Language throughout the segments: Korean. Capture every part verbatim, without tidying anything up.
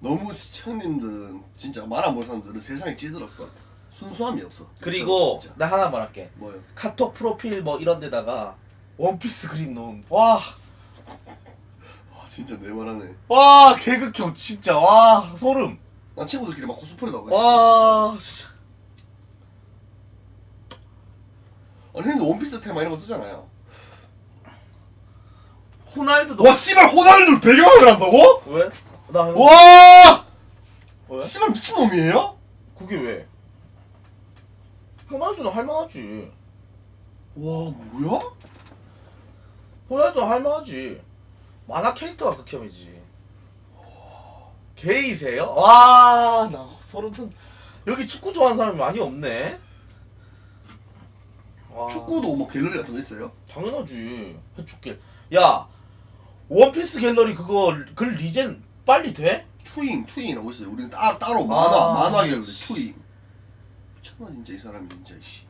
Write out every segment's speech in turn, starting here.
너무 형님들은 진짜 말 안 보는 사람들은 세상에 찌들었어. 순수함이 없어. 그리고 진짜. 나 하나 말할게. 뭐요? 카톡 프로필 뭐 이런 데다가 원피스 그림 놓은 와. 와 진짜 내말하네. 와 개극혐 진짜. 와 소름. 난 친구들끼리 막 코스프레도 하고 와 진짜. 아니 형님도 원피스 테마 이런 거 쓰잖아요. 호날두도. 와 씨발 호날두를 배경화면 한다고? 왜? 나 와! 왜? 씨발 미친놈이에요? 그게 왜? 호날두는 할만하지. 와 뭐야? 호날두는 할만하지. 만화 캐릭터가 극혐이지. 게이세요? 와, 나 소름 돋. 여기 축구 좋아하는 사람이 많이 없네. 와, 축구도 뭐 갤러리 같은 거 있어요? 당연하지. 해축길. 야, 원피스 갤러리 그거 그 리젠 빨리 돼? 추잉 추잉이라고 있어요. 우리는 따, 따로 만화 아. 만화 갤러리 추잉. 미쳤나 진짜 이 사람이 진짜 씨.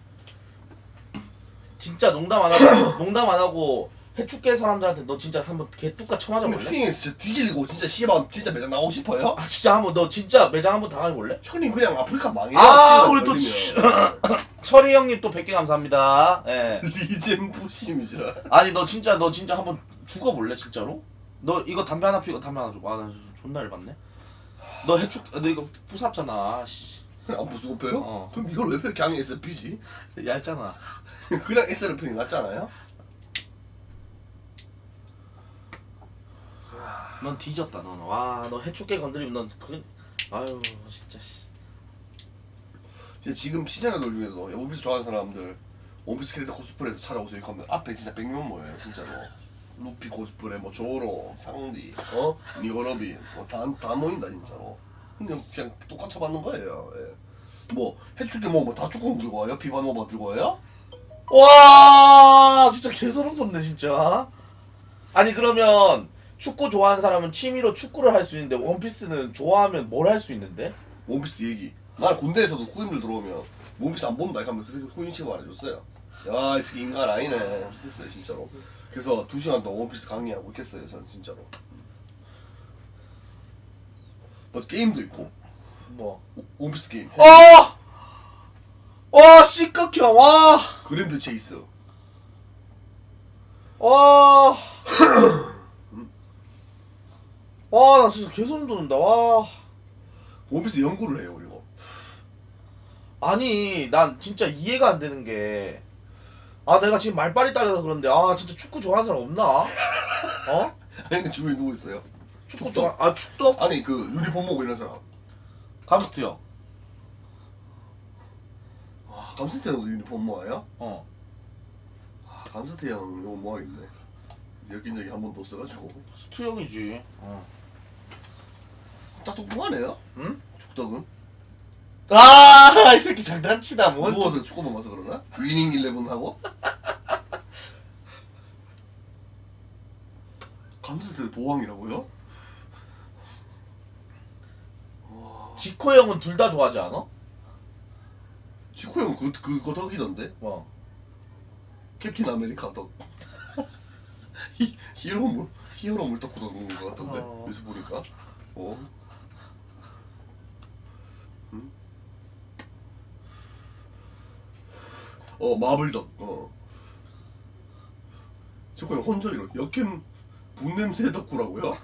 진짜 농담 안 하고 농담 안 하고 해축계 사람들한테 너 진짜 한번 개뚜까 쳐맞아 근데 볼래? 추잉에서 진짜 뒤질리고 진짜 씨발 진짜 매장 나오고 싶어요? 아 진짜 한번 너 진짜 매장 한번 당해 볼래? 형님 그냥 아프리카 망해요. 아, 씨발 우리 또 걸리면. 치- 철이 형님 또 백 개 감사합니다. 예. 리젠 부심이지라. 아니 너 진짜 너 진짜 한번 죽어볼래 진짜로? 너 이거 담배 하나 피고 담배 하나 줘. 아나 존나 열받네. 너 해축 너 이거 부쉈잖아. 씨. 그냥 안 부수고 빼요? 어. 그럼 이걸 왜 그냥 에스피지? 얇잖아. 그냥 에스엘피이 낫잖아요? 넌 뒤졌다 너는. 와너 해축계 건드리면 넌 그 아유 진짜 씨. 진짜 지금 시장애들 중에서 원피스 좋아하는 사람들 원피스 캐릭터 코스프레에서 찾아오세요. 그러면 앞에 진짜 백 명 모여요 진짜로. 루피 코스프레, 뭐 조로, 상디, 어? 니거러비 뭐다 다 모인다 진짜로. 그냥 그냥 똑같이 받는 거예요. 예. 뭐 해축계 뭐다 축구 들고 와요? 비바노바 들고 와요? 와 진짜 개소름 돋네 진짜. 아니 그러면 축구 좋아하는 사람은 취미로 축구를 할 수 있는데 원피스는 좋아하면 뭘 할 수 있는데? 원피스 얘기. 나 군대에서도 후임들 들어오면 원피스 안 본다 이러면 그 새끼 후임치고 말해줬어요. 야 이 새끼 인간 아니네 했어요 진짜로. 그래서 두 시간 동안 원피스 강의하고 있겠어요 저는 진짜로. 뭐 게임도 있고 뭐? 오, 원피스 게임. 어! 와 씨깍혀 와! 그랜드 체이스. 와! 와 나 진짜 개소름 돋는다 와. 원피스 연구를 해요 그리고. 아니 난 진짜 이해가 안 되는 게 아 내가 지금 말빨이 따라서 그런데 아 진짜 축구 좋아하는 사람 없나? 어? 아니 근데 주변에 누구 있어요? 축구 좋아 아 축덕? 아니 그 유니폼 보고 이런 사람. 감스트 형. 와 감스트 형도 유니폼 모아요? 어. 아, 감스트 형 이거 모아있네. 엮인 적이 한 번도 없어가지고. 스투 형이지. 어. 딱 똑똑하네요? 응? 축덕은? 아 이 새끼 장난치다 뭐. 누워서 축구만 봐서 그러나? 위닝 일레븐 하고? 감스트 보왕이라고요? 지코 형은 둘 다 좋아하지 않아? 지코 형 그, 그거 덕이던데? 뭐? 캡틴 아메리카 덕. 히, 히어로 물, 히어로 물떡 덕인 것 같던데? 어. 뉴스 보니까. 어? 응? 어, 마블 덕. 어. 지코 형 혼절이로. 역캠 분냄새 덕후라고요?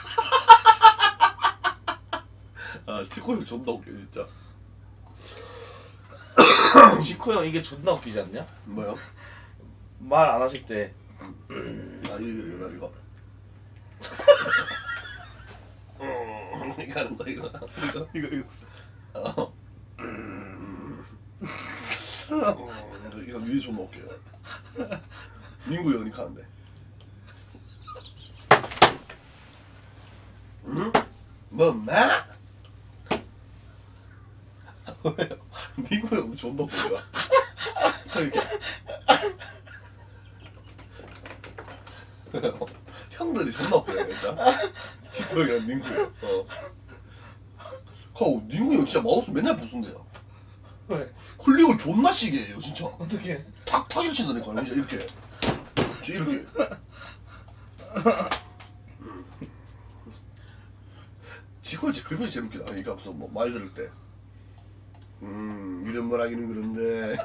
아, 지코 형 존나 웃겨, 진짜. 지코 형 이게 존나 웃기지 않냐? 뭐요? 말 안 하실 때 아 이거 이거 이거 이거 하는 거 이거 이거 이거 이거 어 이거 위에 좀 먹게요. 민구 형이 가는데 응? 뭐나? 왜요? 민구 형도 존나 웃겨. 이렇게 형들이 존나 웃겨요 진짜. 지코 형이랑 닝구 형. 어. 어, 닝구 형 진짜 마우스 맨날 부순대요. 왜? 클릭을 존나 시게 해요 진짜. 어떻게? 탁탁 이렇게 친다니까요 진짜 이렇게. 진짜 이렇게. 지코 표지 그 표지 제일 웃기다. 그러니까 무슨 뭐말 들을 때. 음 이런 말 하기는 그런데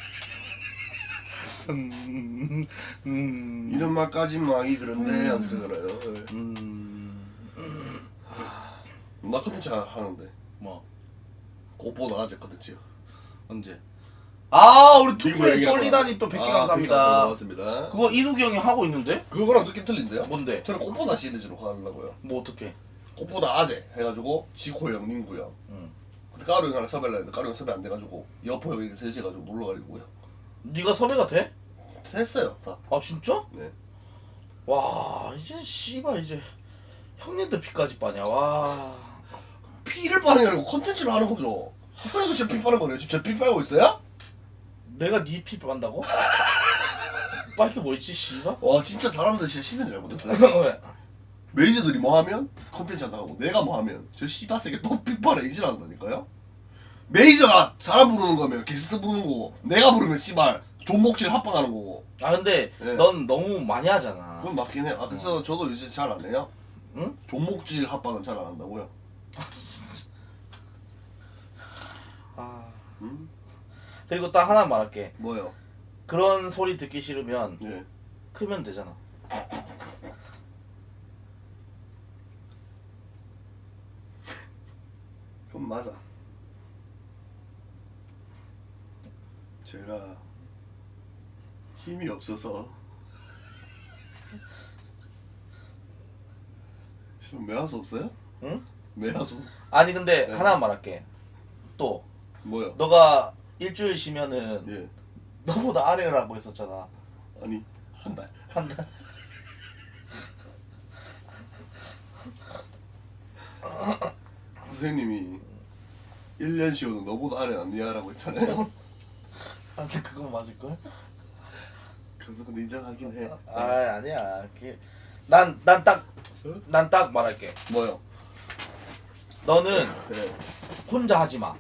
음, 음, 이런 말까지 하기 그런데 안 그러잖아요. 네. 음, 나 컨텐츠 하는데 뭐 꽃보다 아재 컨텐츠요. 언제? 아 우리 빅보 투표에 얘기하고. 쫄리다니 또 백 개 아, 감사합니다. 고맙습니다. 그거 이누기 형이 하고 있는데? 그거랑 느낌 틀린데요? 뭔데? 저는 꽃보다 시리즈로 가려고요. 뭐 어떻게? 꽃보다 아재 해가지고 지코 형, 닝구 형. 응. 근데 까루 형 하나 섭외를 했는데 까루 형 섭외 안 돼가지고 여포 형 이렇게 셋이 해가지고 놀러 가지고요. 네가 섭외가 돼? 됐어요 다. 아 진짜? 네. 와 이제 씨발 이제 형님들 피까지 빠냐 와. 피를 빠는 게 아니고 컨텐츠를 하는 거죠. 그래도 진짜 피 빠는 거네요. 지금 제피 빨고 있어요? 내가 네 피 빤다고? 빨게 뭐 있지 씨발? 와 진짜 사람들 진짜 시선 잘못했어요. 왜? 메이저들이 뭐 하면 컨텐츠 한다고 내가 뭐 하면 저 씨바세게 또 삐빠를 이질한다니까요. 메이저가 사람 부르는 거면 게스트 부르는 거고 내가 부르면 씨발 존목질 합방하는 거고. 아 근데 네. 넌 너무 많이 하잖아. 그건 맞긴 해요. 아 그래서 저도 요새 잘 안 해요. 응? 존목질 합방은 잘 안 한다고요. 아 음? 그리고 딱 하나 말할게. 뭐요? 그런 소리 듣기 싫으면 예. 크면 되잖아. 그건 맞아. 제가 힘이 없어서 지금 매화수 없어요? 응? 매화수 아니 근데 네. 하나 말할게. 또 뭐요? 너가 일주일 쉬면은 예. 너보다 아래라고 했었잖아. 아니 한 달. 한 달. 선생님이 일 년 쉬어도 너보다 아래 안 미안하라고 했잖아요. 아 근데 그건 맞을걸? 그래서 근데 인정하긴 해. 아 아니야. 난난 딱 난 딱 말할게. 뭐요? 너는 그래. 혼자 하지 마.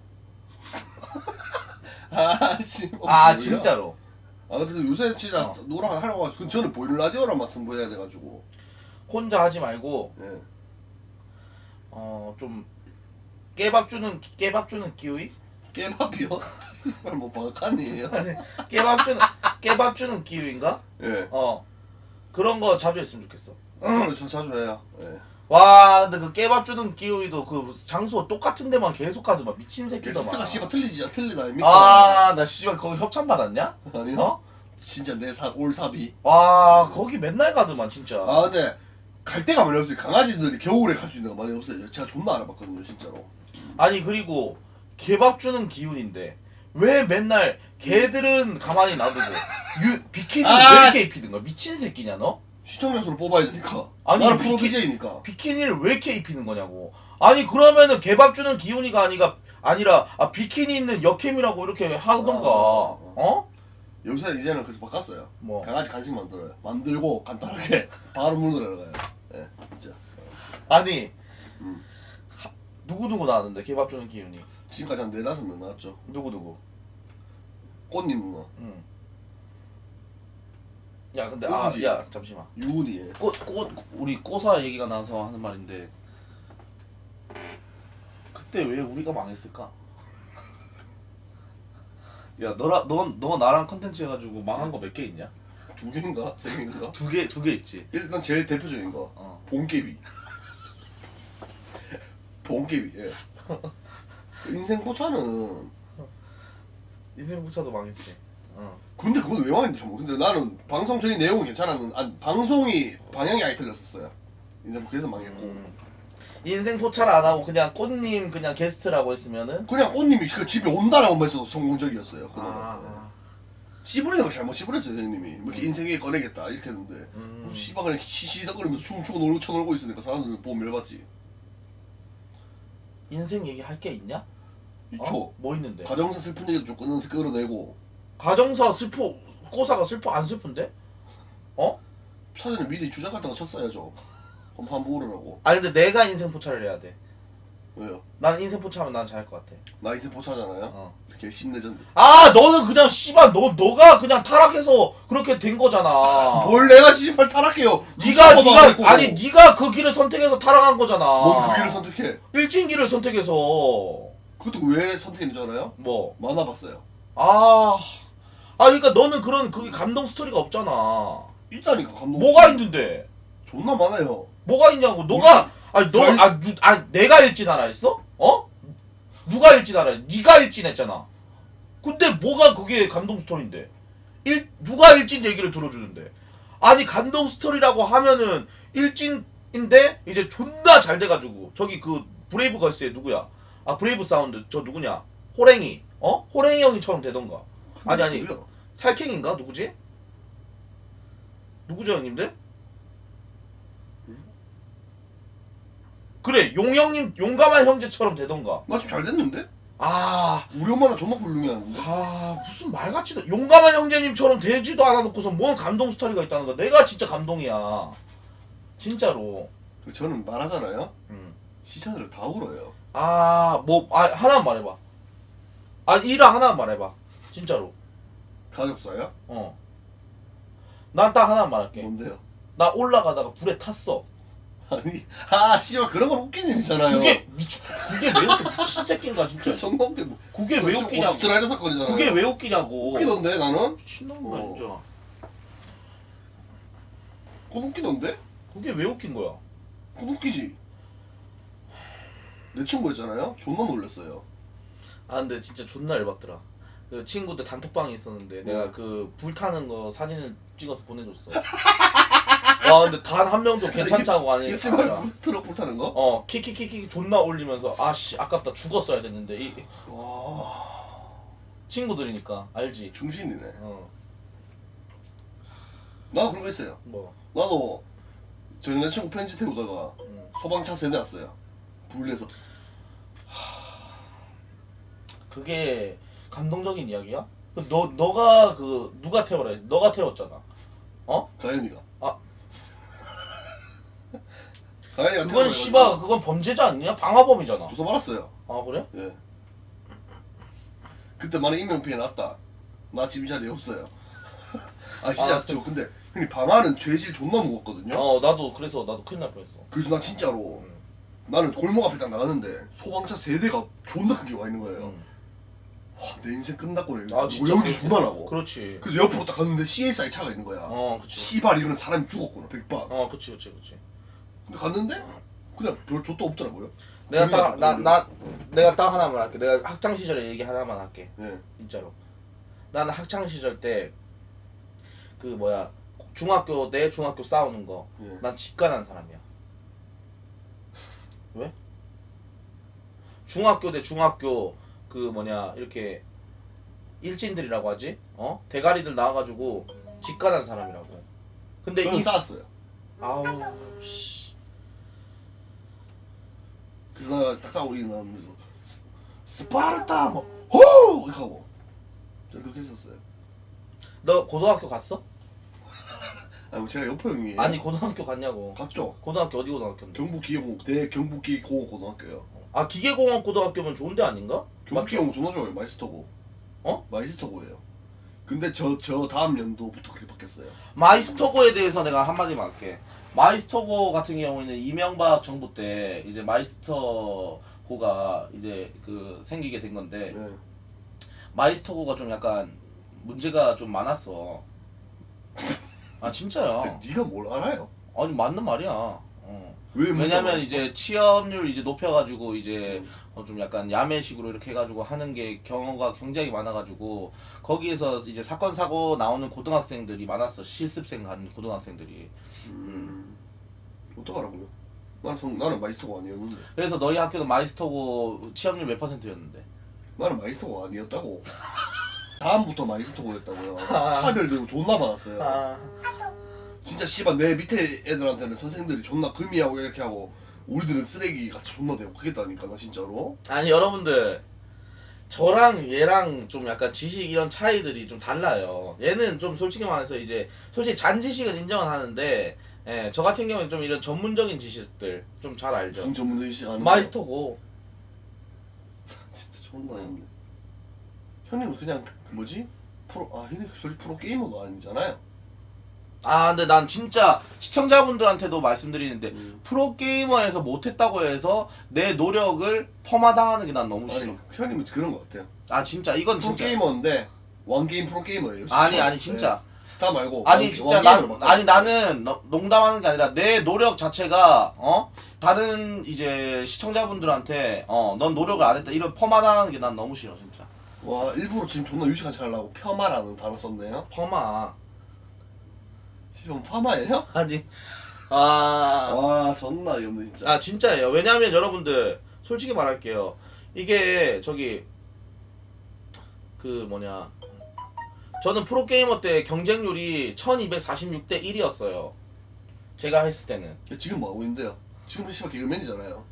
아, 씨. 어, 아 뭐야? 진짜로. 아 근데 요새 진짜 어. 노랑 하려고 하고 저는 보이는 라디오랑만 승부해야 돼가지고. 혼자 하지 말고 예. 어 좀 깨밥 주는 깨밥 주는 기우이? 깨밥이요? 씨발 뭐 바카니에요? 깨밥 주는 깨밥 주는 기우인가? 예. 어 그런 거 자주 했으면 좋겠어. 저 자주 해요. 예. 와 근데 그 깨밥 주는 기우이도 그 장소 똑같은 데만 계속 가더만 미친 새끼더만. 게스트가 씨발 틀리지 틀리다 아닙니까? 아나 씨발 거기 협찬 받았냐? 아니요. 어? 진짜 내 사 올 사비. 와 거기 맨날 가더만 진짜. 아 근데 갈 데가 많이 없어요. 강아지들이 겨울에 갈 수 있는 데가 많이 없어요. 제가 존나 알아봤거든요, 진짜로. 아니 그리고 개밥 주는 기운인데 왜 맨날 개들은 가만히 놔두고 유, 비키니는 아, 왜 이렇게 입히는 거야? 미친 새끼냐 너? 시청자 수를 뽑아야 되니까. 아니, 나는 프로 비키- 디제이니까. 비키니를 왜 이렇게 입히는 거냐고. 아니 그러면은 개밥 주는 기운이가 아니가 아니라 아 비키니 있는 여캠이라고 이렇게 하던가. 아, 어? 요새 이제는 그래서 바꿨어요. 뭐? 강아지 간식 만들어요. 만들고 간단하게 바로 물 들어가요. 예, 진짜. 아니 음. 하, 누구 누구 나왔는데 개밥 주는 기운이? 지금까지 한 네다섯 명 나왔죠. 누구 누구? 꽃님 누나, 응. 야 근데 누군지. 아 야 잠시만. 유은이. 예. 꽃꽃 우리 꼬사 얘기가 나와서 하는 말인데 그때 왜 우리가 망했을까? 야 너라 넌너 나랑 컨텐츠 해가지고 망한 거 몇 개 있냐? 두 개인가? 세 개인가? 두 개 두 개 있지. 일단 제일 대표적인 거 어. 봉깨비. 봉깨비. 예. 인생 포차는 인생 부차도 망했지. 어. 근데 그건 왜 망했는지 참 모르- 근데 나는 방송 전이 내용은 괜찮았는데 아, 방송이 방향이 아예 틀렸었어요. 인생 포 그래서 망했고. 음. 인생 포차를 안 하고 그냥 꽃님 그냥 게스트라고 했으면은 그냥 꽃님이 그 집에 온다라고 해서 성공적이었어요. 그거는. 아. 씨부리는 거 잘못 씨부렸어요 형님이. 뭐 이렇게 인생에 꺼내겠다 이렇게 했는데 음. 무슨 씨발 그냥 시시덕거리면서 춤추고 놀고 쳐놀고 있으니까 사람들 보면 열받지. 인생 얘기 할 게 있냐? 이초 어? 뭐 있는데? 가정사 슬픈 얘기도 좀 끊어서 끌어내고 가정사 슬퍼 꼬사가 슬퍼 안 슬픈데? 어? 사전에 미리 주작 같은 거 쳤어야죠. 한번 한번 울으라고. 아니 근데 내가 인생 포차를 해야 돼. 왜요? 난 인생 포차하면 난 잘할 것 같아. 나 인생 포차잖아요. 어. 이렇게 심레전드. 아 너는 그냥 씨발 너 너가 그냥 타락해서 그렇게 된 거잖아. 뭘 내가 씨발 타락해요. 네가 네가 아니 네가 그 길을 선택해서 타락한 거잖아. 뭔 그 길을 선택해? 일진길을 선택해서. 그것도 왜 선택했는 줄 알아요? 뭐? 만화 봤어요. 아, 아 그러니까 너는 그런 그게 감동 스토리가 없잖아. 있다니까 감동. 뭐가 있는데? 존나 많아요. 뭐가 있냐고. 너가 아니 너 저희- 아, 누, 아 내가 일진하라 했어? 어? 누가 일진하라 했? 네가 일진했잖아. 근데 뭐가 그게 감동 스토리인데? 일 누가 일진 얘기를 들어주는데? 아니 감동 스토리라고 하면은 일진인데 이제 존나 잘 돼가지고 저기 그 브레이브 걸스의 누구야? 아 브레이브 사운드 저 누구냐? 호랭이 어? 호랭이 형이처럼 되던가. 아니 아니 뭐야? 살쾡인가 누구지? 누구죠 형님들? 그래 용형님 용감한 형제처럼 되던가. 나 지금 잘 됐는데? 아, 우리 엄마는 존나 훌륭해 하는데? 아 무슨 말같지도 용감한 형제님처럼 되지도 않아놓고서 뭔 감동 스토리가 있다는 거야. 내가 진짜 감동이야. 진짜로. 저는 말하잖아요. 음. 시청자들 다 울어요. 아, 뭐, 아 하나만 말해봐. 아 일화 하나만 말해봐. 진짜로. 가족사야? 어. 난 딱 하나만 말할게. 뭔데요? 나 올라가다가 불에 탔어. 아니, 아, 씨발 그런 건 웃긴 일이잖아요. 그게 미치, 그게 왜 웃겨? 미친 새끼인가 진짜. 존나 웃겨. 뭐. 그게 왜 웃기냐고. 오스트라리아 사건이잖아요. 그게 왜 웃기냐고. 웃기던데 나는? 미친놈인가 어. 진짜. 그건 웃기던데? 그게 왜 웃긴 거야? 그건 웃기지. 내 친구 있잖아요. 존나 놀랐어요. 아 근데 진짜 존나 열받더라. 그 친구들 단톡방에 있었는데 내가 그 불타는 거 사진을 찍어서 보내줬어. 와 근데 단 한 명도 괜찮다고 하니 이 씨발 아니라. 부스트럭 불타는 거? 어 키키키키 존나 올리면서 아씨 아깝다 죽었어야 됐는데 이 와, 친구들이니까 알지. 중신이네. 어 나도 그런 거 있어요. 뭐. 나도 저 여자친구 편지 태우다가 음. 소방차 세대 왔어요. 불내서. 그게 감동적인 이야기야? 그 너 너가 그 누가 태워라 했 너가 태웠잖아. 어? 가연이가. 아 가연이가 그건 태워가지고 씨발 그건 범죄자 아니야? 방화범이잖아. 주소 받았어요. 아 그래? 예. 그때 많은 인명피해 났다. 나 지금 이 자리에 없어요. 아 진짜 아, 저 근데 형님 방아는 죄질 존나 무겁거든요. 어 나도 그래서 나도 큰일 날 뻔했어. 그래서 나 진짜로 음. 나는 골목 앞에 딱 나갔는데 소방차 세 대가 존나 큰 게 와 있는 거예요. 음. 와, 내 인생 끝났구나. 아 아, 진짜 연기 그렇게- 존나 나고. 그렇지. 그래서 옆으로 딱 갔는데 씨에스아이 차가 있는 거야. 어 그치. 씨발 이거는 사람이 죽었구나 백방. 어 그치 그치 그치. 근데 갔는데 그냥 별 좆도 없더라고요. 내가 그러니까 딱 나 나 내가 딱 하나만 할게. 내가 학창 시절에 얘기 하나만 할게. 예. 진짜로. 나는 학창 시절 때 그 뭐야 중학교 내 중학교 싸우는 거. 예. 난 직관한 사람이야. 왜? 중학교 대 중학교 그 뭐냐 이렇게 일진들이라고 하지? 어? 대가리들 나와가지고 직관한 사람이라고. 근데 저는 이 싸웠어요. 아우 씨. 그래서 내가 딱 싸우고 일어나면서 스- 스파르타 뭐호 이렇게 하고 저는 그렇게 했었어요. 너 고등학교 갔어? 아니 뭐 제가 여포 형이에요. 아니 고등학교 갔냐고. 갔죠. 고등학교 어디 고등학교인데? 경북기계공 대 경북기고 고등학교요. 아 기계공학 고등학교면 좋은데 아닌가? 경북기계공 존나 좋아요. 마이스터고. 어? 마이스터고예요. 근데 저 저 다음 연도부터 그렇게 바뀌었어요. 마이스터고에 대해서 내가 한마디만 할게. 마이스터고 같은 경우에는 이명박 정부 때 이제 마이스터고가 이제 그 생기게 된 건데 네. 마이스터고가 좀 약간 문제가 좀 많았어. 아 진짜야. 근데 네가 뭘 알아요? 아니 맞는 말이야. 어. 왜 왜냐면 문제가 이제 취업률 이제 높여가지고 이제 음. 어 좀 약간 야매식으로 이렇게 해가지고 하는 게 경우가 굉장히 많아가지고 거기에서 이제 사건 사고 나오는 고등학생들이 많았어. 실습생 간 고등학생들이. 음. 어떡하라고요? 나는 성, 나는 마이스터가 아니었는데. 그래서 너희 학교도 마이스터고 취업률 몇 퍼센트였는데? 나는 마이스터가 아니었다고. 다음부터 마이스터고였다고요. 아. 차별되고 존나 많았어요. 아, 진짜 씨발 내 밑에 애들한테는 선생님들이 존나 금이하고 이렇게 하고 우리들은 쓰레기 같이 존나 대고 그랬다니까 나 진짜로. 아니 여러분들 저랑 얘랑 좀 약간 지식 이런 차이들이 좀 달라요. 얘는 좀 솔직히 말해서 이제 솔직히 잔지식은 인정은 하는데 예, 저 같은 경우는 좀 이런 전문적인 지식들 좀 잘 알죠. 무슨 전문적인 시간 하는 마이스터고 존나 어이없네. 형님은 그냥 그 뭐지? 프로 아 형님 솔직히 프로 게이머도 아니잖아요. 아 근데 난 진짜 시청자분들한테도 말씀드리는데 음. 프로게이머에서 못했다고 해서 내 노력을 폄하당하는 게 난 너무 싫어. 아니 형님은 그런 것 같아요. 아 진짜 이건 프로 진짜 게이머인데 왕게임 프로 게이머예요. 진짜. 아니 아니 진짜 네. 스타 말고 아니 왕- 진짜 왕게임으로 난 바꿔요. 아니 나는 너- 농담하는 게 아니라 내 노력 자체가 어 다른 이제 시청자분들한테 어 넌 노력을 안 했다 이런 폄하당하는 게 난 너무 싫어 진짜. 와 일부러 지금 존나 유식한 척 하려고 폄하라는 단어 썼네요. 폄하 지금 폄하예요? 아니 아 와 존나 어이없네 진짜. 아 진짜예요. 왜냐하면 여러분들 솔직히 말할게요. 이게 저기 그 뭐냐 저는 프로게이머 때 경쟁률이 천이백사십육 대 일이었어요. 제가 했을 때는. 지금 뭐 하고 있는데요? 지금은 씨발 개그맨이잖아요.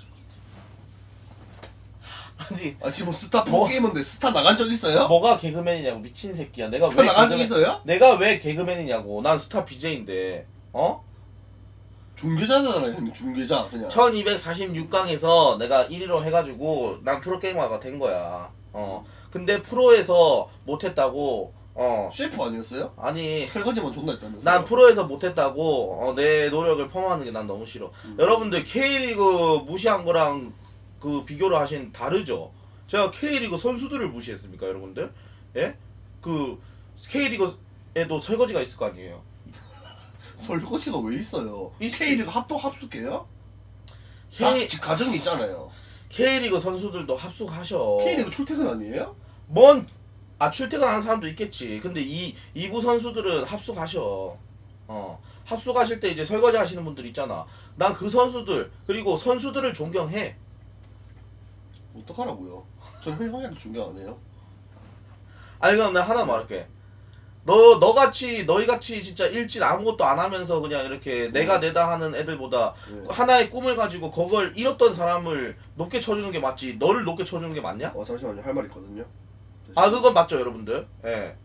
아니 아 지금 스타 프로 뭐? 게이머인데 스타 나간 적 있어요? 뭐가 개그맨이냐고 미친 새끼야. 내가 스타 왜 나간 적 개그맨- 있어요? 내가 왜 개그맨이냐고. 난 스타 비제이인데 어? 중계자잖아요 형님 중계자 그냥. 천이백사십육 강에서 내가 일 위로 해가지고 난 프로게이머가 된 거야. 어. 근데 프로에서 못했다고 어. 셰프 아니었어요? 아니 설거지만 존나 했다면서. 난 프로에서 못했다고 어, 내 노력을 폄하하는 게 난 너무 싫어. 음. 여러분들 K리그 무시한 거랑 그 비교를 하신 다르죠. 제가 K리그 선수들을 무시했습니까, 여러분들? 예? 그 K리그에도 설거지가 있을 거 아니에요. 설거지가 왜 있어요? 있지. K리그 합도 합숙해요? K 다 가정이 있잖아요. K리그 선수들도 합숙하셔. K리그 출퇴근 아니에요? 뭔 아 출퇴근하는 사람도 있겠지. 근데 이 이부 선수들은 합숙하셔. 어 합숙하실 때 이제 설거지 하시는 분들 있잖아. 난 그 선수들 그리고 선수들을 존경해. 어떡하라고요? 저는 형한테 존경 안 해요. 아니 그럼 내가 하나 말할게. 너 너같이 너희같이 진짜 일진 아무것도 안 하면서 그냥 이렇게 내가 내다 하는 애들보다 네. 하나의 꿈을 가지고 그걸 잃었던 사람을 높게 쳐주는 게 맞지. 너를 높게 쳐주는 게 맞냐? 어 잠시만요 할 말 있거든요. 아 그건 맞죠 여러분들. 예.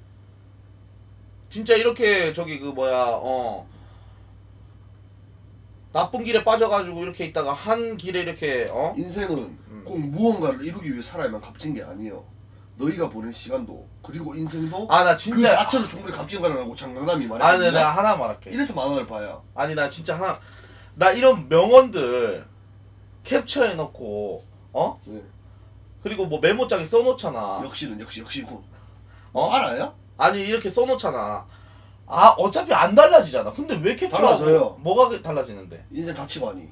진짜 이렇게 저기 그 뭐야 어 나쁜 길에 빠져가지고 이렇게 있다가 한 길에 이렇게 어 인생은 꼭 무언가를 이루기 위해 살아야만 값진 게 아니에요. 너희가 보낸 시간도 그리고 인생도 아 나 그 진짜 자체로 충분히 값진 거라고 장강남이 아니 말했거든요. 내가 하나 말할게. 이래서 만화를 봐요. 아니 나 진짜 하나 나 이런 명언들 캡처해놓고 어 네. 그리고 뭐 메모장에 써놓잖아. 역시는 역시 역시군. 어? 알아요? 아니 이렇게 써놓잖아. 아 어차피 안 달라지잖아. 근데 왜 캡처하고 달라져요. 뭐가 달라지는데? 인생 가치관이.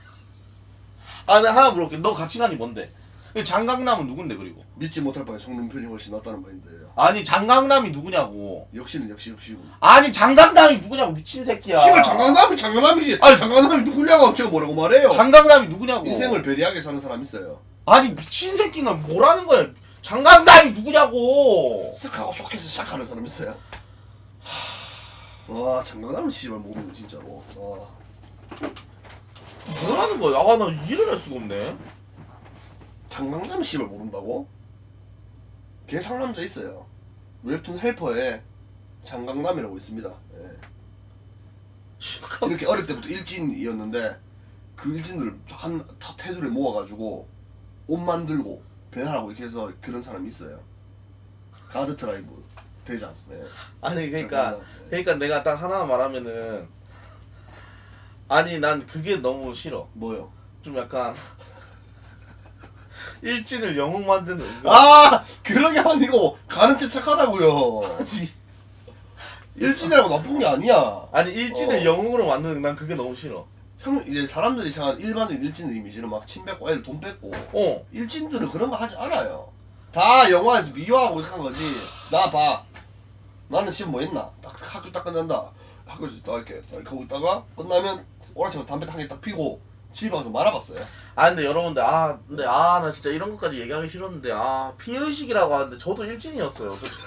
아 내가 하나 물어볼게. 너 가치관이 뭔데? 그 장강남은 누군데 그리고? 믿지 못할 바에 속는 편이 훨씬 낫다는 말인데요. 아니 장강남이 누구냐고. 역시는 역시 역시군. 아니 장강남이 누구냐고 미친 새끼야. 씨발 장강남이 장강남이지. 아니 장강남이 누구냐고 제가 뭐라고 말해요. 장강남이 누구냐고. 인생을 배려하게 사는 사람 있어요. 아니 미친 새끼는 뭐라는 거야. 장강남이 누구냐고. 쓱 하고 쇼케이스 시작하는 사람 있어요. 와 장강남은 씨발 모르는 진짜로. 와. 뭐라는 거야. 아나 이해를 할 수가 없네. 장강남 씨발 모른다고? 걔 상남자 있어요. 웹툰 헬퍼에 장강남이라고 있습니다. 예. 이렇게 어릴 때부터 일진이었는데 그 일진들 한 타- 테두리에 모아가지고 옷 만들고 배달하고 이렇게 해서 그런 사람이 있어요. 가드 트라이브 대장. 예. 아니 그러니까 장강남, 예. 그러니까 내가 딱 하나만 말하면은 아니 난 그게 너무 싫어. 뭐요? 좀 약간 일진을 영웅 만드는 거. 아 그런 게 아니고 가는 체 착하다고요. 아니, 일진이라고 나쁜 게 아니야. 아니 일진을 어. 영웅으로 만드는 난 그게 너무 싫어. 형 이제 사람들이 생각하는 일반인 일진 이미지는 막 침 뱉고 애들 돈 뺏고 어. 일진들은 그런 거 하지 않아요. 다 영화에서 미화하고 이렇게 한 거지. 나 봐. 나는 지금 뭐 했나? 딱 학교 딱 끝난다. 학교에서 딱 이렇게 딱 하고 있다가 끝나면 오락실에서 담배 한 개 딱 피고 집에 가서 말아봤어요. 아 근데 여러분들 아 근데 아 나 진짜 이런 것까지 얘기하기 싫었는데 아 피의식이라고 하는데 저도 일진이었어요 솔직히.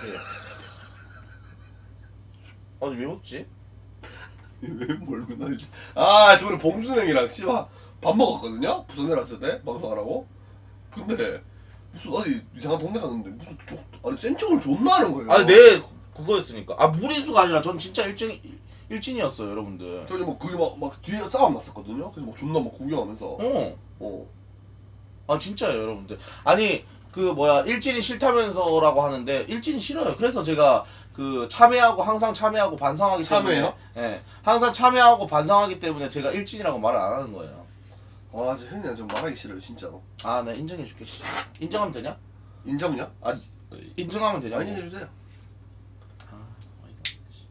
아니 왜 웃지? 왜뭘 맨날 일진? 아 저번에 봉준 형이랑 씨발 밥 먹었거든요. 부산 내려왔을 때 방송하라고. 근데 무슨 어디 이상한 동네 갔는데 무슨 조, 아니 센 척을 존나 하는 거예요. 아니 내 그거였으니까. 아 무리수가 아니라 전 진짜 일진 일진이었어요 여러분들. 저기 뭐 그게 막, 막 뒤에 싸움 났었거든요. 그래서 막 존나 막 구경하면서 어. 어 아 진짜요 여러분들. 아니 그 뭐야 일진이 싫다면서라고 하는데 일진이 싫어요. 그래서 제가 그 참여하고 항상 참여하고 반성하기 때문에 참여해요? 예 항상 참여하고 반성하기 때문에 제가 일진이라고 말을 안 하는 거예요. 아, 저 형님 좀 말하기 싫어요, 진짜로. 아 나 인정해줄게. 씨. 인정하면 되냐? 인정요? 아 인정하면 되냐고. 아, 인정해주세요. 아, 어이가 없네.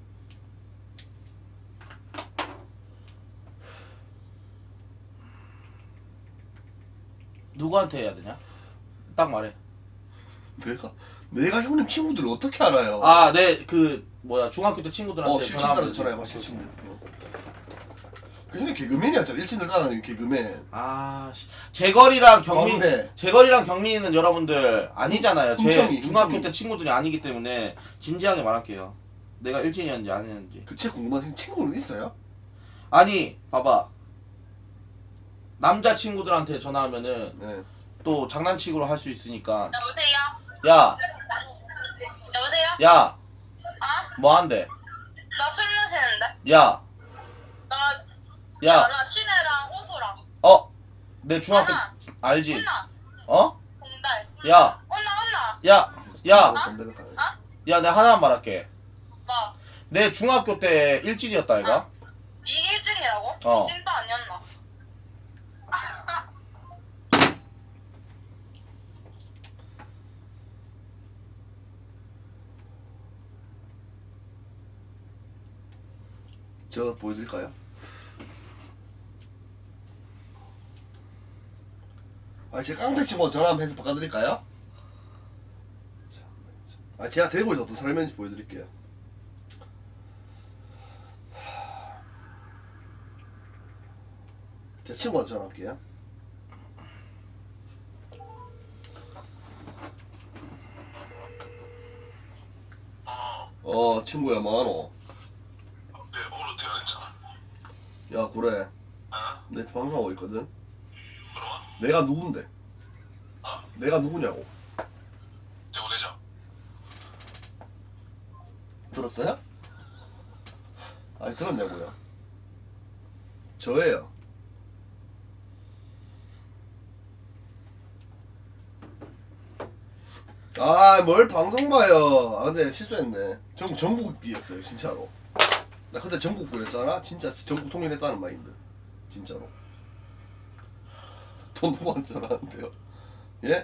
누구한테 해야 되냐? 딱 말해. 내가 내가 형님 친구들을 어떻게 알아요? 아, 내 그 뭐야 중학교 때 친구들한테 어, 전화하면 실친들한테 되지. 전화해봐, 실친들. 어. 그 형님 개그맨이었잖아, 일진들 따라다니는 개그맨. 아, 씨. 재걸이랑 경민, 광대. 재걸이랑 경민이는 여러분들 아니잖아요. 제 흥청이, 중학교 흥청이. 때 친구들이 아니기 때문에 진지하게 말할게요. 내가 일진이었는지 아니었는지. 그 진짜 궁금한 형 친구는 있어요? 아니, 봐봐. 남자 친구들한테 전화하면은 네. 또 장난치기로 할 수 있으니까. 여보세요? 야, 여보세요? 야, 어? 뭐 한대? 나 술 마시는데? 야, 나, 야, 나 신혜랑 호소랑. 어, 내 중학교 하나, 알지? 혼나, 어? 공달. 야, 혼나, 혼나. 야, 야, 반대로 가요. 어? 야, 내가 하나만 말할게. 뭐? 내 중학교 때 일진이었다, 이가? 이게 일진이라고? 어. 진짜 아니었나? 제가 보여드릴까요? 아, 제 깡패 친구 전화 한번 해서 바꿔드릴까요? 아, 제가 대구에서 어떤 사람인지 보여드릴게요. 제 친구한테 전화할게요. 어, 친구야, 뭐하노? 네, 오늘 어떻게 하랬잖아. 야, 그래. 어? 내 방송하고 있거든. 뭐라고? 내가 누군데? 어? 내가 누구냐고. 대구대장. 들었어요? 아니, 들었냐고요. 저예요. 아, 뭘 방송 봐요. 아, 근데 실수했네. 전국 전국이었어요, 진짜로. 나 그때 전국 그랬잖아. 진짜 전국 통일했다는 마인드. 진짜로. 돈 누구한테 전화하는데요? 예?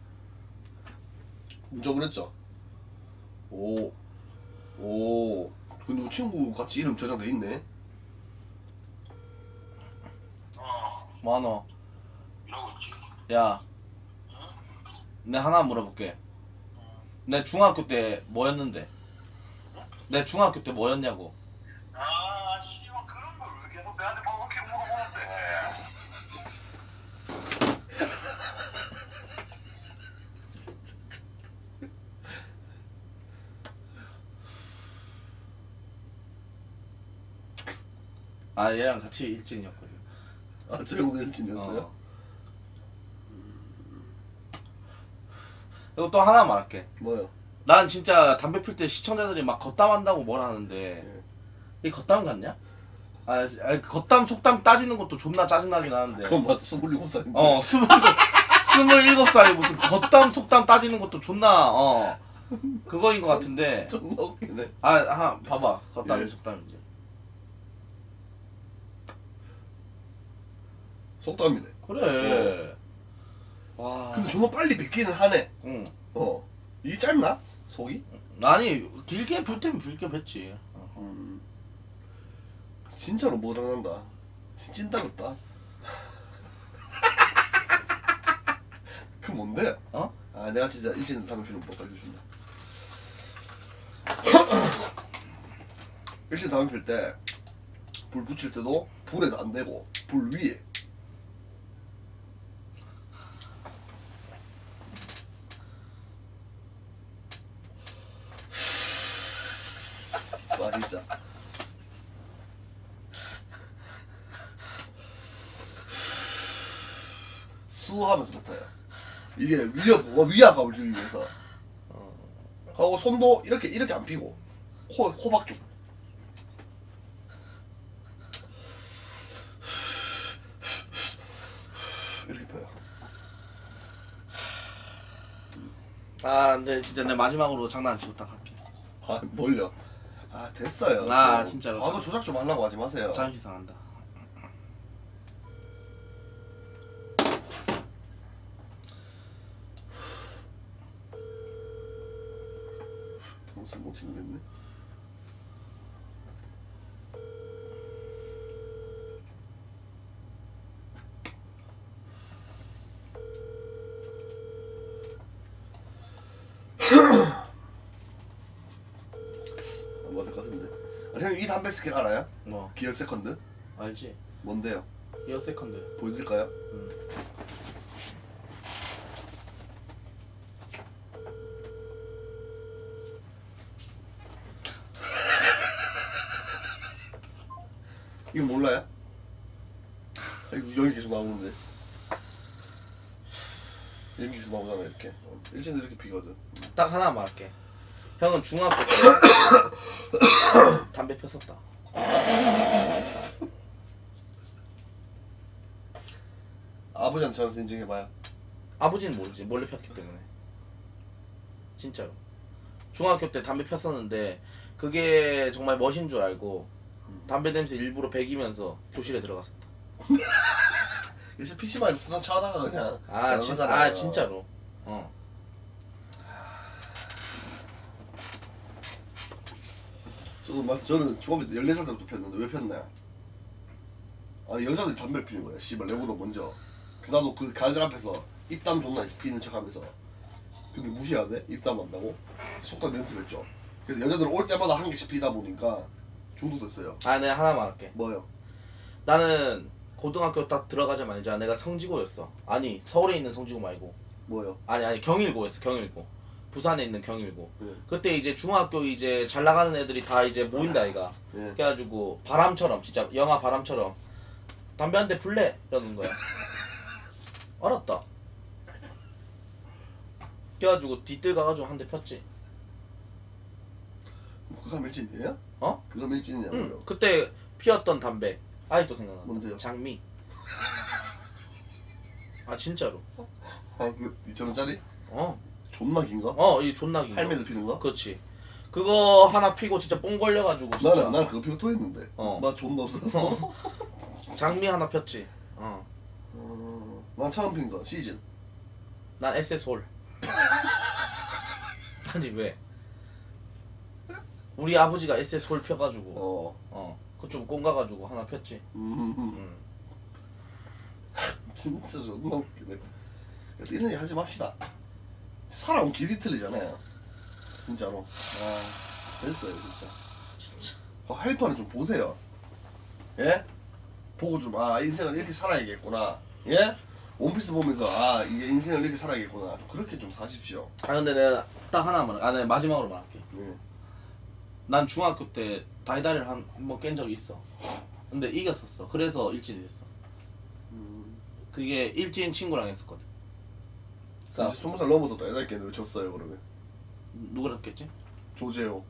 문자 보냈죠? 오. 오. 근데 뭐 친구 같이 이름 저장돼 있네. 어, 뭐하노? 이러고 있지. 야, 내 하나 물어볼게. 내 중학교 때 뭐였는데? 내 중학교 때 뭐였냐고. 아, 씨발 그런 걸 왜 계속 내한테 방송해 물어보는데? 아, 얘랑 같이 일진이었거든. 아, 저 형도 일진이었어요? 어. 그리고 또 하나 말할게. 뭐요? 난 진짜 담배 필 때 시청자들이 막 겉담한다고 뭘 하는데 이 겉담 같냐? 아, 아니, 겉담 속담 따지는 것도 존나 짜증나긴 하는데. 그건 맞아, 스물일곱 살인데. 어, 스물일곱, 스물일곱 살이 무슨 겉담 속담 따지는 것도 존나 어 그거인 것 같은데. 존나 웃기네. 아, 하 봐봐 겉담이 예. 속담인지. 속담이네. 그래. 와. 근데 정말 빨리 뱉기는 하네. 응. 어. 이게 짧나? 속이? 아니 길게 볼 때면 길게 뱉지. 어. 음. 진짜로 뭐 장난다. 찐따 같다. 그 뭔데? 어? 아, 내가 진짜 일진 담배 피는 법 알려준다. 일진 담배 필 때 불 붙일 때도 불에도 안 대고 불 위에. 와, 진짜. 수하면서 뱉어요. 이게 위압, 위압감을 주기 위해서. 하고 손도 이렇게 이렇게 안 피고 코 호박죽. 이렇게 펴요. 아 근데 진짜 내 마지막으로 장난 안 치고 딱 할게. 아 뭘요? 아 됐어요. 아, 좀 진짜로. 과거 조작 좀 하려고 하지 마세요. 자존심 상한다. 무슨 못 치겠네. 안 맞을 것 같은데. 아니 형이 이 담배 스킬 알아요? 뭐 기어 세컨드? 알지? 뭔데요? 기어 세컨드. 보여드릴까요? 응. 이거 몰라요? 이거 연기 계속 나오는데. 연기 계속 나오잖아 이렇게. 어, 일진도 이렇게 피거든. 딱 하나만 말할게. 형은 중학교 때 담배 폈었다. 아버지한테 전화해서 인증해봐요. 아버지는 모르지. 몰래 폈기 때문에. 진짜로. 중학교 때 담배 폈었는데 그게 정말 멋인 줄 알고 담배 냄새 일부러 배기면서 교실에 들어갔었다. 요새 피시방에서 쓰다 쳐다가 그냥. 아, 진, 나가잖아요. 아 진짜로. 어. 저도 말씀 저는 중학교 때 열네 살 때부터 폈는데 왜 폈나요? 아니 여자들이 담배를 피는 거야. 씨발 내보다 먼저. 그 나도 그 가들 앞에서 입담 존나 피는 척하면서. 근데 무시하대? 입담한다고? 속담 연습했죠. 그래서 여자들 올 때마다 한 개씩 피다 보니까 중독됐어요. 아 내가 하나 말할게. 뭐요? 나는 고등학교 딱 들어가자마자 내가 성지고였어. 아니 서울에 있는 성지고 말고. 뭐요? 아니 아니 경일고였어. 경일고. 부산에 있는 경일고. 예. 그때 이제 중학교 이제 잘 나가는 애들이 다 이제 모인다 아이가. 예. 그래가지고 바람처럼 진짜 영화 바람처럼 담배 한 대 불래 이러는 거야. 알았다. 그래가지고 뒤뜰 가가지고 한 대 폈지. 그거 밀진이에요? 어? 그거 밀진이냐고요? 응. 그때 피웠던 담배 아직도 생각난다. 뭔데요? 장미. 아 진짜로. 아, 그 이천 원짜리? 어. 존나 긴가? 어, 이 존나 긴 거. 할매들 피는 거? 그렇지. 그거 하나 피고 진짜 뽕 걸려가지고 진짜. 나는 난 그거 피고 토했는데. 어. 나 존나 없어서. 장미 하나 폈지. 어. 어, 난 처음 핀 거 시즌. 난 에스에스홀. 아니 왜? 우리 아버지가 에스에스홀 펴가지고 어. 어. 그좀 꽁가가지고 하나 폈지. 음. 응. 진짜 존나 웃기네. 그래서 이런 얘기 하지 맙시다. 살아온 길이 틀리잖아요. 진짜로. 아, 됐어요 진짜. 진짜. 어, 헬퍼는 좀 보세요. 예? 보고 좀 아 인생을 이렇게 살아야겠구나. 예? 원피스 보면서 아 이게 인생을 이렇게 살아야겠구나. 좀 그렇게 좀 사십시오. 아 근데 내가 딱 하나만 아 내가 마지막으로 말할게. 예. 난 중학교 때 다이다리를 한 한 번 깬 적이 있어. 근데 이겼었어. 그래서 일진이 됐어. 음. 그게 일진 친구랑 했었거든. 이제 스무 살 넘어서 또 애들 왜 졌어요 그러면? 누구랑 했겠지? 조재호.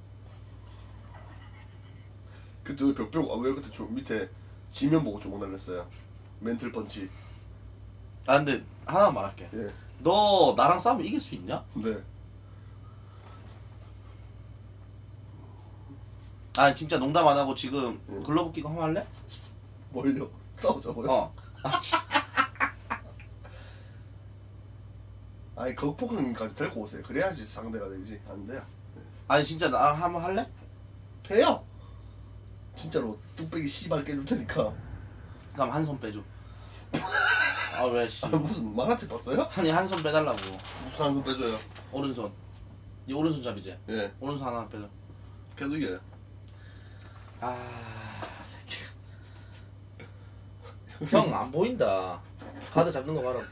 그때 왜 벽 빼고 아, 왜 그때 저 밑에 지면 보고 주먹 날렸어요? 멘틀 펀치. 아 근데 하나만 말할게. 예. 너 나랑 싸우면 이길 수 있냐? 네. 아 진짜 농담 안 하고 지금 응. 글러브 끼고 한번 할래? 뭘요? 싸우자고요? 어. 아, 씨. 아니 극복형까지 데리고 오세요. 그래야지 상대가 되지. 안 돼요. 아니 진짜 나랑 한번 할래? 돼요. 진짜로 뚝배기 씨발 깨줄 테니까. 그럼 한 손 빼줘. 아 왜 씨. 아, 무슨 만화책 봤어요? 아니 한 손 빼달라고. 무슨 한번 빼줘요? 오른손. 이 오른손잡이지? 예. 오른손 하나 빼줘. 걔도 이겨요. 아 새끼. 형 안 보인다. 가드 잡는 거 봐라고.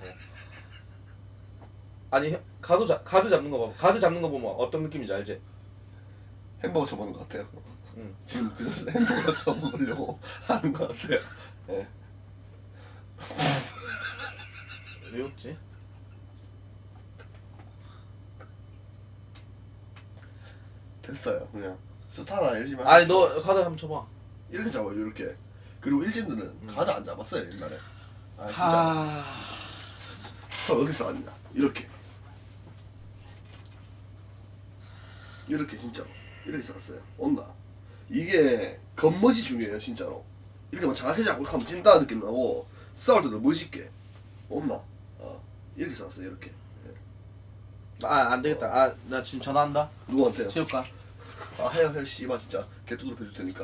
아니 가드 잡 가드 잡는 거 봐. 가드 잡는 거 보면 어떤 느낌인지 알지? 햄버거 쳐보는 것 같아요. 응. 지금 그래서 햄버거 쳐먹으려고 하는 것 같아요. 예. 왜 웃지? 됐어요. 그냥 스타나 열심히. 아니 하십시오. 너 가드 한번 쳐봐. 이렇게 잡아요. 이렇게. 그리고 일진들은 음. 가드 안 잡았어요 옛날에. 아 진짜. 하... 저 어디서 왔냐? 이렇게. 이렇게 진짜로 이렇게 쌌어요. 온나 이게 겉멋이 중요해요 진짜로. 이렇게 막 자세 잡고 하면 찐따 느낌 나고 싸울 때도 멋있게 온나. 어 이렇게 쌌어요 이렇게. 아 안되겠다. 아 나 지금 전화한다. 누구한테요? 체육관. 아 해요 해요 씨발 진짜 개뚜드러 펴줄 테니까.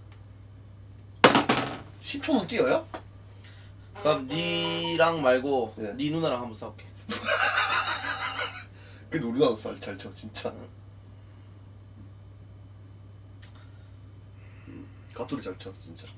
십 초는 뛰어요? 그럼 니랑 말고 예. 니 누나랑 한번 싸울게. 그래도 우리 나도 잘 쳐 진짜. 음, 가투리 잘 쳐 진짜.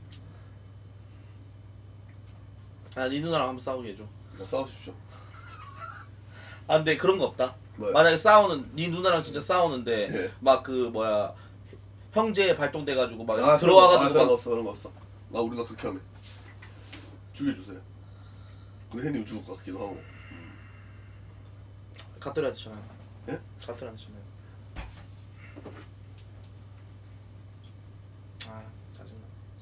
아니 누나랑 한번 싸우게 해줘. 나 싸우십시오. 아 근데 그런 거 없다. 뭐요? 만약에 싸우는 니 누나랑 진짜 싸우는데 예. 막 그 뭐야 형제 발동돼가지고 막 아, 들어와가지고 그런 거 막 없어 그런 거 없어. 나 우리 나 극혐해. 죽여주세요. 근데 혜님 죽을 것 같기도 하고. 가뜨려한테 전화. 예? 가뜨려한테 전화. 아 짜증나.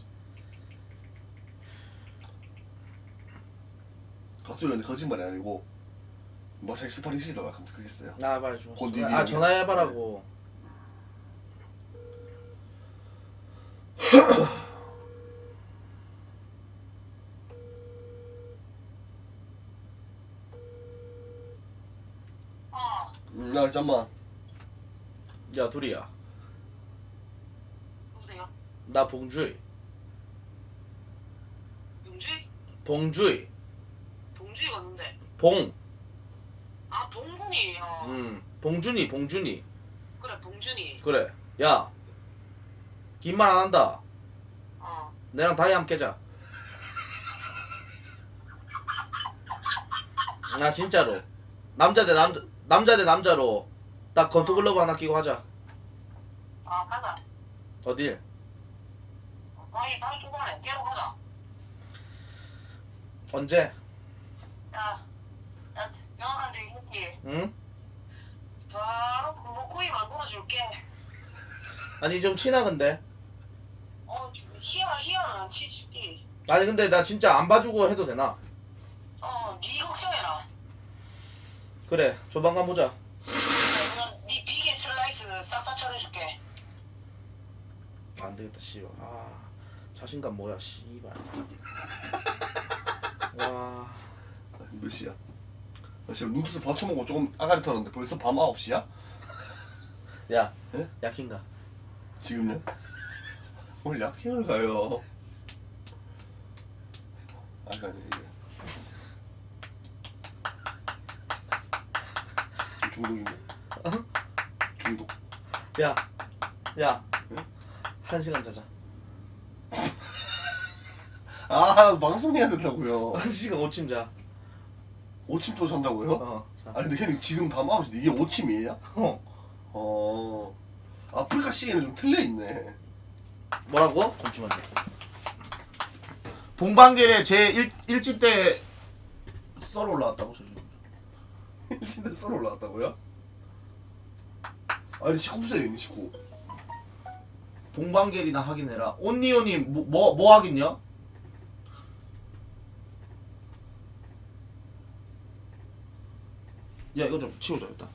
갑자기 거짓말이 아니고 뭐 자기 스파링 시키다가 하면 그겠어요. 나 빨리 줘. 곧 니지 아 형이. 전화해봐라고. 어. 음, 나 잠만. 야 둘이야. 누구세요? 나 봉주이. 용주이? 봉주이. 동주이가 누군데? 봉. 아 봉군이. 어. 음. 봉준이 봉준이. 그래 봉준이. 그래. 야. 긴 말 안 한다. 어. 내랑 다리 함께 깨자. 나 진짜로. 남자 대 남자 남자 대 남자로 딱 건투글러브 하나 끼고 하자. 아 가자. 어딜? 다이 다이 초반에 깨러 가자. 언제? 야. 야 명확한 데 있지. 응? 바로 골목구이 만들어줄게. 아니 좀 친하 근데. 어 희야 희야는 치즈기. 아니 근데 나 진짜 안 봐주고 해도 되나? 어네 걱정해라. 그래 조만간 보자. 내가 네 비계 슬라이스 싹 다 쳐내줄게. 안 되겠다 씨발. 아 자신감 뭐야 씨발. 와. 몇 시야? 나 지금 눈뜨서 밥 처먹고 조금 아가리 털었는데 벌써 밤 아홉 시야? 야. 예? 약인가? 지금요? 오늘 약행을 가요. 아까 이게 중독인데? 중독. 야. 야. 응? 한 시간 자자. 아 방송해야 된다고요. 한 시간 오침 자. 오침도 잔다고요? 어. 자. 아니 근데 형님 지금 밤 아홉 시인데 이게 오침이에요? 어. 어. 아프리카 시계는 좀 틀려 있네. 뭐라고? 잠시만요. 봉방계에 제 일, 일집 때 썰 올라왔다고 저 지금. 진짜 썰 올라왔다고요? 아니 십구 세요 십구. 봉방계이나 확인해라. 온니오님 뭐, 뭐, 뭐 하겠냐? 야 이거 좀 치우자 일단.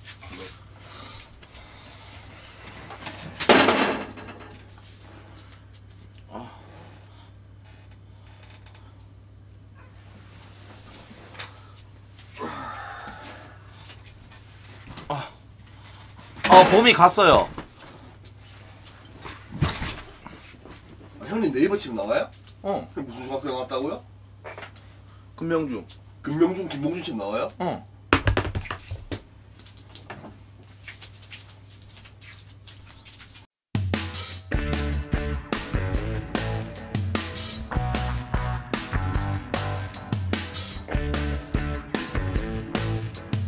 어 봄이 갔어요. 아, 형님 네이버 칩 나와요? 어 형 무슨 중학교 나왔다고요? 금명중. 금명중 김봉준 칩 나와요? 어